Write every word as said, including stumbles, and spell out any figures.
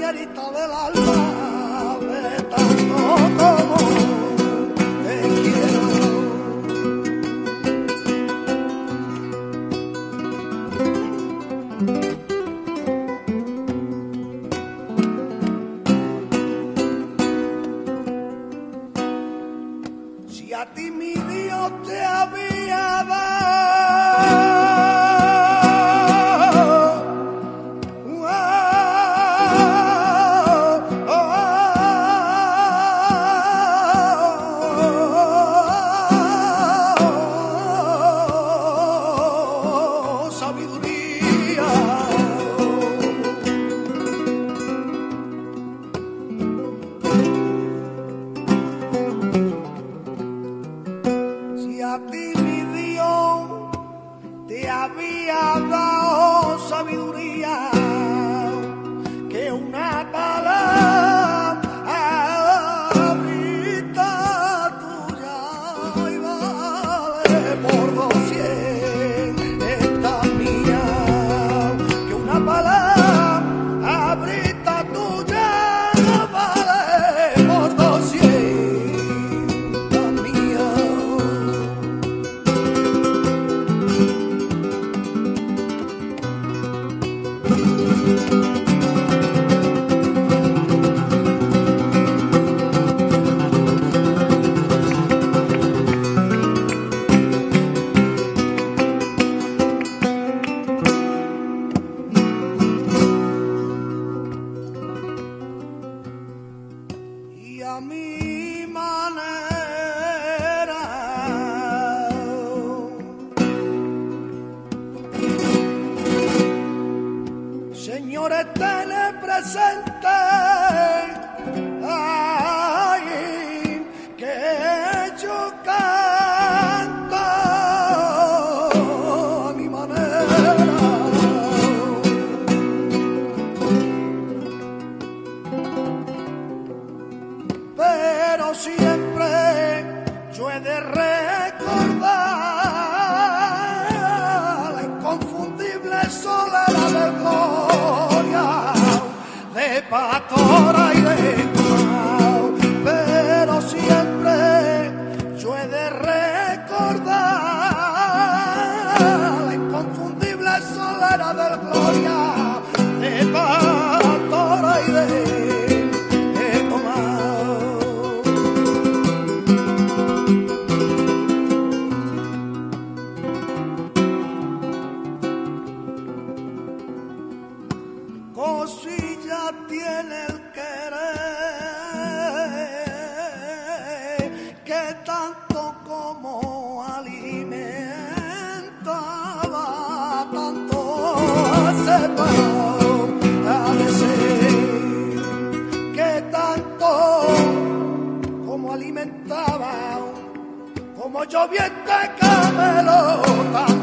compañerita del alma, de tanto como te quiero. Si a ti mi Dios te había dado había dado sabiduría, que una palabrita tuya y vale por doscien esta mía, que una palabrita tuya vale por doscien esta mía. Y a mi manera, señores, tened presente, ay, que yo canto a mi manera. Pero siempre yo he de recordar la inconfundible soledad de gloria de Pastora y de Tomao. Pero siempre yo he de recordar la inconfundible soledad de gloria de Pastora y de cosilla tiene el querer que tanto como alimentaba, tanto sepa a decir, que tanto como alimentaba, como lloviente camelo.